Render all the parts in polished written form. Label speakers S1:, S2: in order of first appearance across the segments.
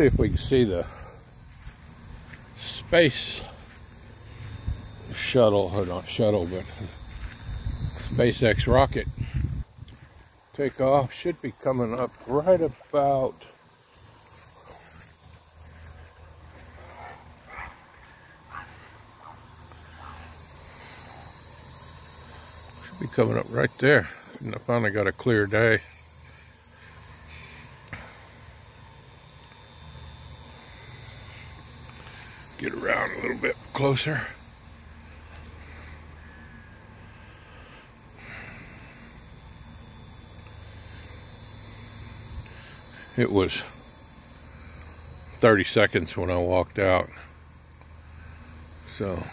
S1: see if we can see the space shuttle, or not shuttle, but SpaceX rocket takeoff. Should be coming up right about right there. And I finally got a clear day. Get around a little bit closer. It was 30 seconds when I walked out. So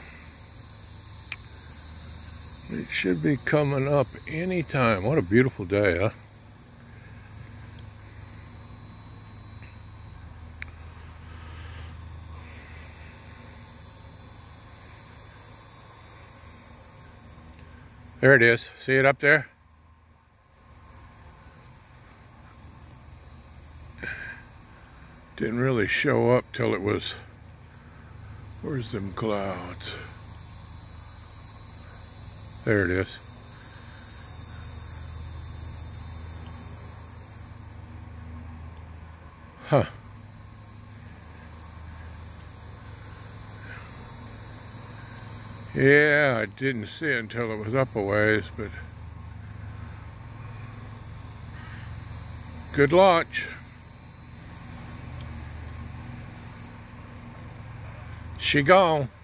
S1: it should be coming up anytime. What a beautiful day, huh? There it is. See it up there? Didn't really show up till it was... Where's them clouds? There it is. Huh. Yeah, I didn't see it until it was up a ways, but good launch. She gone.